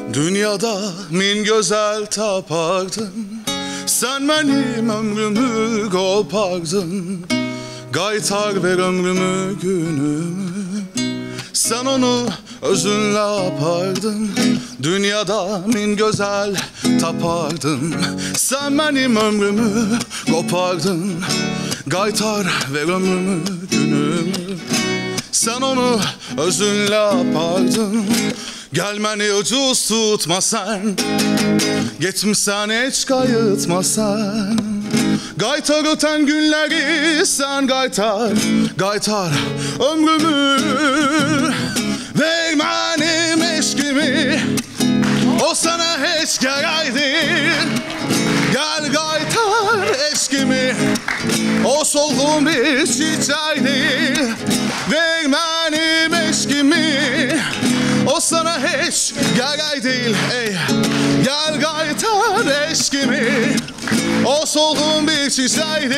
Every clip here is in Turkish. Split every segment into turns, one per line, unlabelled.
Dünyada min güzel tapardın, sen benim ömrümü kopardın. Qaytar ver ömrümü günümü, sen onu özünle apardın. Dünyada min güzel tapardın, sen benim ömrümü kopardın. Qaytar ver ömrümü günümü, sen onu özünle apardın. Gelmeni ucuz tutmasan, geçmişsen hiç kayıtmasan. Qaytar öten günleri sen qaytar, qaytar ömrümü. Ver benim eşkimi, o sana hiç gereydi. Gel qaytar eşkimi, o solgun bir çiçeğiydi. Ver benim eşkimi, o sana hiç gerek değil. Ey, gel qaytar eşkimi, o solgun bir çiçeği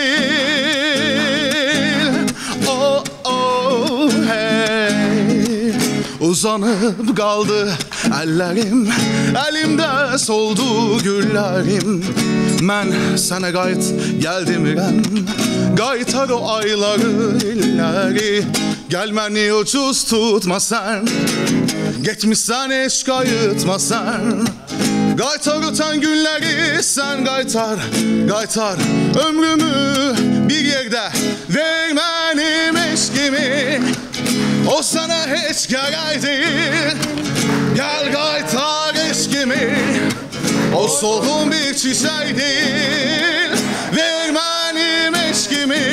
değil. Oh oh hey, uzanıp kaldı ellerim, elimde soldu güllerim. Ben sana qayt geldim İrem, qaytar o ayları illeri. Gelmeni ucuz tutmasan, geçmişsen hiç kayıtmasan. Qaytar öten günleri sen qaytar, qaytar ömrümü. Bir yerde ver benim eşkimi, o sana hiç gerek değil. Gel qaytar eşkimi, o solgun bir çiçeği değil. Ver benim eşkimi,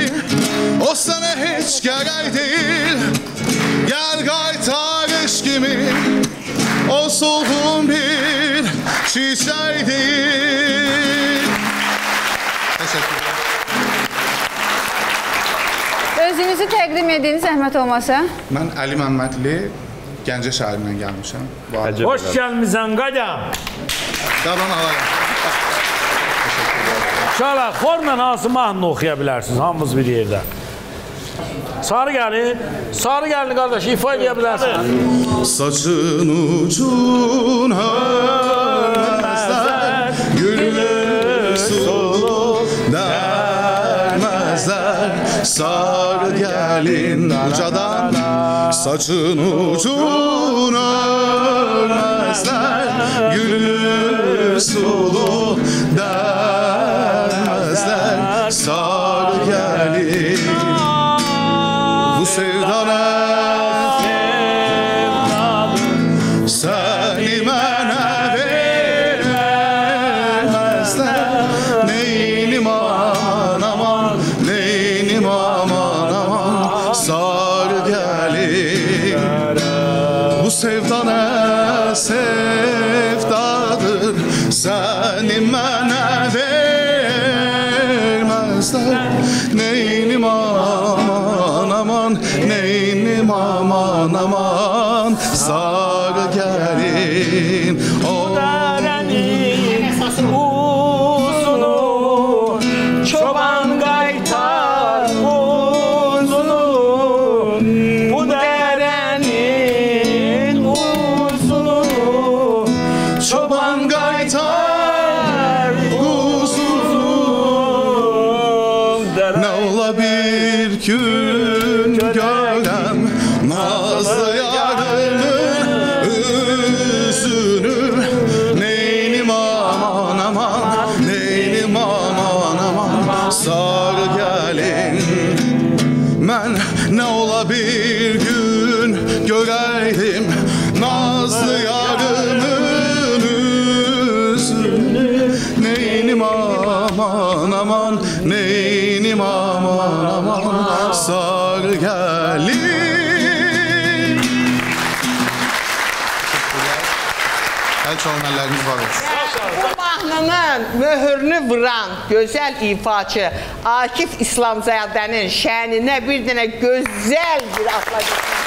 o sana hiç gerek değil. Gel qaytar eşkimi, o solgun bir çiçeği değil. Teşekkürler.
Özünüzü təqdim ediniz, zəhmət olmasa.
Mən Əli Məmmədli, Gəncə şəhərindən gəlmişəm.
Hoş gəlmişsən qadam.
Qadan alayım.
Uşaqlar, xorla hansı mahnını oxuya bilərsiniz, hamımız bir yerdə. Sarı gəlin, sarı gəlin qardaş, ifa edə bilərsiniz.
Saçın ucun hörməzlər, gülür sulu dərməzlər. Sarı gəlin ucadan, saçın ucun hörməzlər, gülür sulu dərməzlər. Sarı gəlin bu sevdana, seni mənə verməzlər. Neynim aman aman, neynim aman aman. Sarı gəlin bu sevdana sevdadır, seni mənə verməzlər. Neynim aman aman, neynim aman aman. Sarı gəlin o
dərənin uzunu, çoban qaytar uzunu. Bu dərənin uzunu,
çoban qaytar uzunu. Ne ola bir gün görəm nazlı yarımın üzünü. Neynim aman aman, neynim aman aman. Sarı gəlin, mən ne ola bir gün görəydim nazlı yarımın üzünü. Neynim aman aman, neynim aman aman. Sarı gəlin. El çalanlarımız var olsun.
Bu mahnının möhürünü vuran gözəl ifaçı Akif İslamzadənin şəninə bir dənə gözəl bir aplauslar.